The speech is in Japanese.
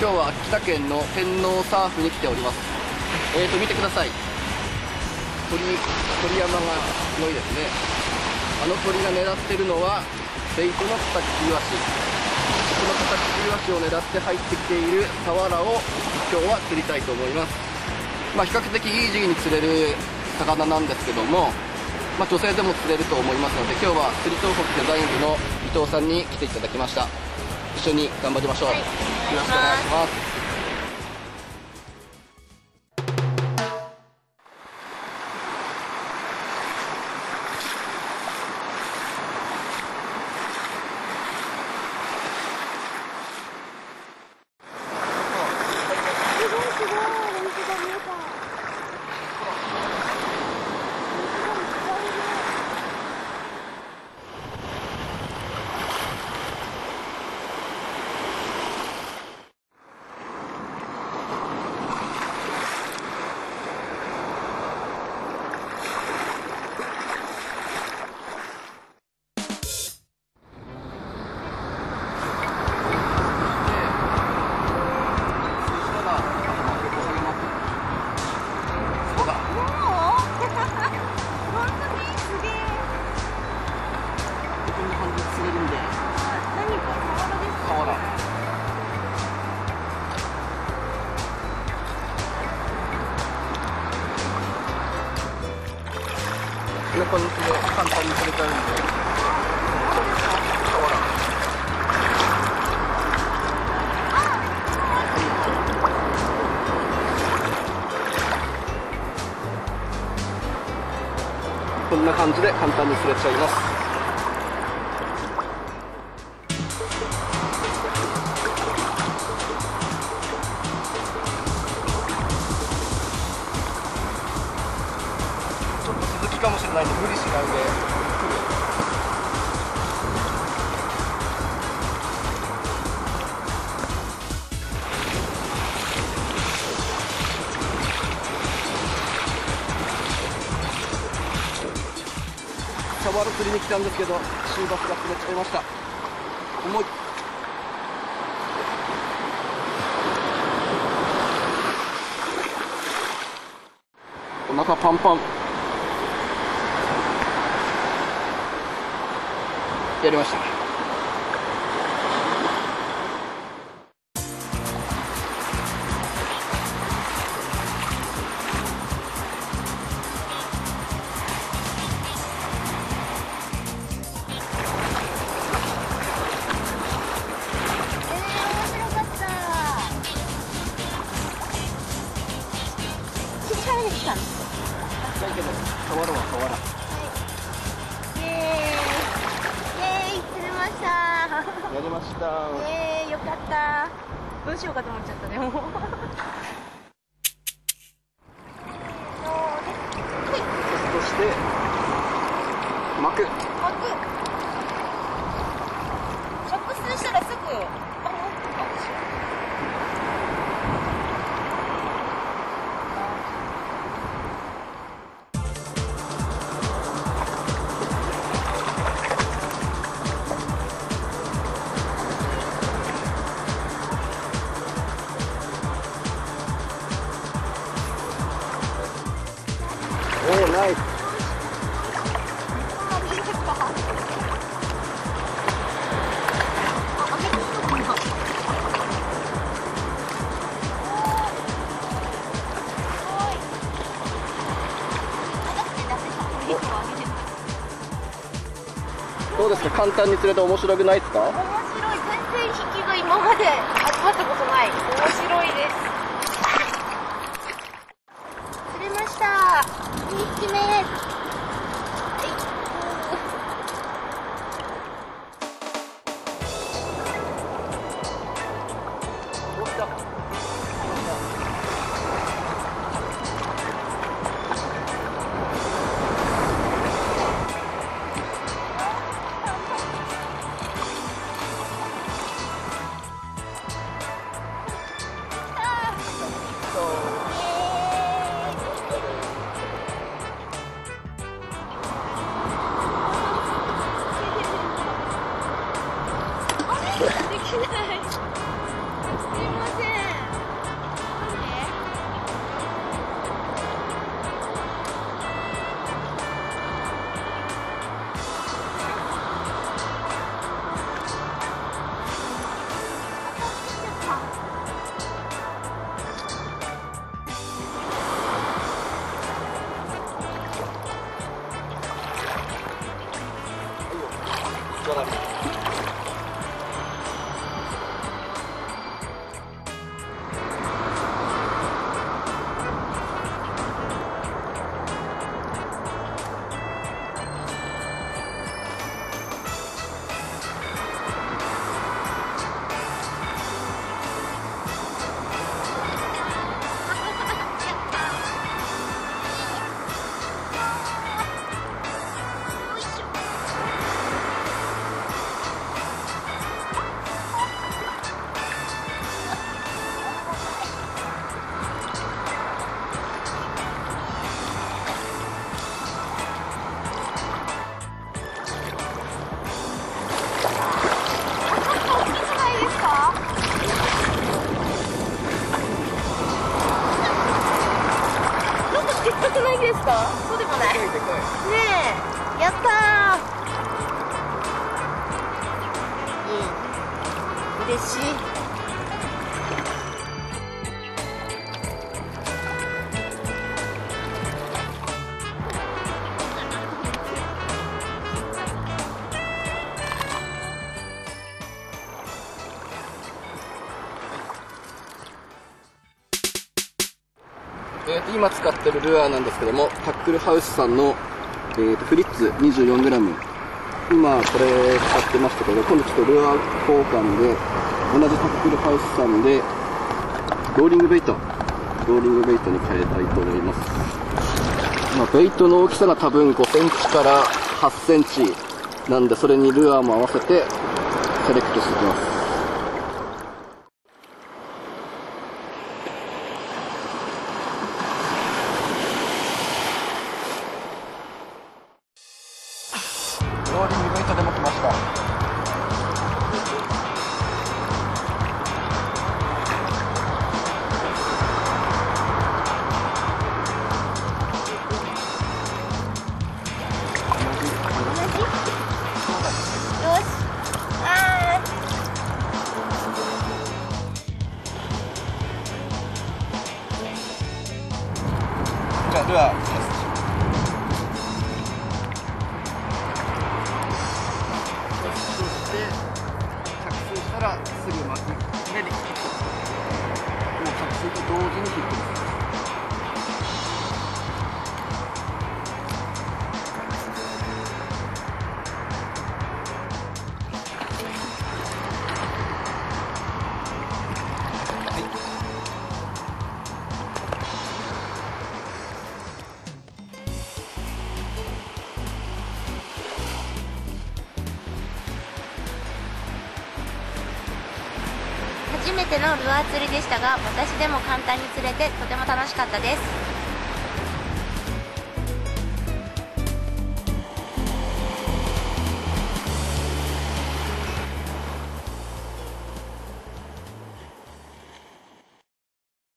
今日は秋田県の天王サーフに来ております。見てください。鳥山がすごいですね。あの鳥が狙ってるのはベイトのカタクチイワシ。このカタクチイワシを狙って入ってきているサワラを今日は釣りたいと思います。比較的イージーに釣れる魚なんですけども、女性でも釣れると思いますので、今日は釣り東北デザイン部の伊藤さんに来ていただきました。一緒に頑張りましょう。よろしくお願いします。こんな感じで簡単に取れちゃうんで、こんな感じで簡単に釣れちゃいます。かもしれないんで無理しないで来る。サワラ釣りに来たんですけど、シーバスが釣れちゃいました。重い。お腹パンパン。やりました。 面白かった。ちっちゃいですか。ちちっちゃいけど、サワラはサワラ。やりました。 よかった。どうしようかと思っちゃったね。もう。 そして巻く。 着水したらすぐ。 ナイス。どうですか、簡単に釣れて面白くないですか？ 面白い。全然引きが今まで味わったことない。面白いです。釣れました。2匹目。 ですか？そうでもない。ねでかいでかい。 え、やったー。嬉しい。 今使ってるルアーなんですけども、タックルハウスさんの、フリッツ 24g、 今これ使ってましたけど、今度ちょっとルアー交換で同じタックルハウスさんでローリングベイトに変えたいと思います。ベイトの大きさが多分5センチから8センチなんで、それにルアーも合わせてセレクトしていきます。ローリングベイトでも来ました。 よし。 じゃあルアーです。そして着水したらすぐ巻き目でもう着水と同時にヒットです。 初めてのルアー釣りでしたが、私でも簡単に釣れてとても楽しかったです。